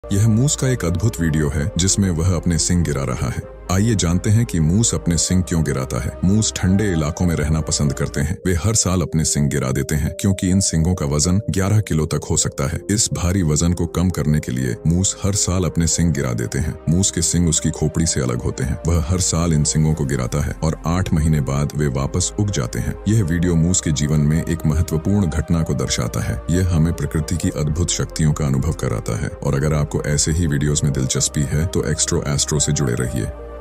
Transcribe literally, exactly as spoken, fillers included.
यह मूस का एक अद्भुत वीडियो है जिसमें वह अपने सिंग गिरा रहा है। आइए जानते हैं कि मूस अपने सिंग क्यों गिराता है। मूस ठंडे इलाकों में रहना पसंद करते हैं। वे हर साल अपने सिंग गिरा देते हैं क्योंकि इन सिंगों का वजन ग्यारह किलो तक हो सकता है। इस भारी वजन को कम करने के लिए मूस हर साल अपने सिंग गिरा देते हैं। मूस के सिंग उसकी खोपड़ी से अलग होते हैं। वह हर साल इन सिंगों को गिराता है और आठ महीने बाद वे वापस उग जाते हैं। यह वीडियो मूस के जीवन में एक महत्वपूर्ण घटना को दर्शाता है। यह हमें प्रकृति की अद्भुत शक्तियों का अनुभव कराता है। और अगर आपको ऐसे ही वीडियोस में दिलचस्पी है तो एक्स्ट्रो एस्ट्रो से जुड़े रहिए।